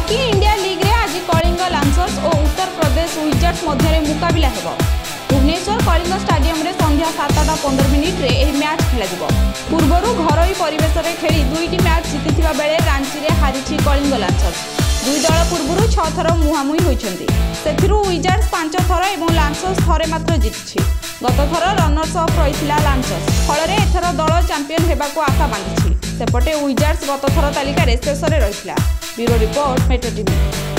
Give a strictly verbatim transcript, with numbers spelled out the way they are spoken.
Hockey India league रे आज Kalinga lancers और उत्तर प्रदेश विजार्ड्स मध्य मुकाबिला हेबो। भुवनेश्वर कलिंग स्टाडियम रे संध्या सातटा पंद्रह मिनिट रे एही मैच खेलाजिबो। पूर्वरु घरोई परिवेश रे खेली दुईटी मैच जीतिथिबा बेले रांची रे हारिछि कलिंग लांसर्स। दुई दल पूर्वरु छह थर मुहामुही होइछन्ति। सेथिरु विजार्ड्स पांच थर एवं लांसर्स थरे मात्र जीतिछि। गत थर रनर्स अफ रहिथिला लांसर्स, फଳରେ एथर दल चैंपियन हेबाको आशा बांधिछि। सेपटे विजार्ड्स गत थर तालिका रे शेष रे रहिथिला। Bureau report, Metro TV.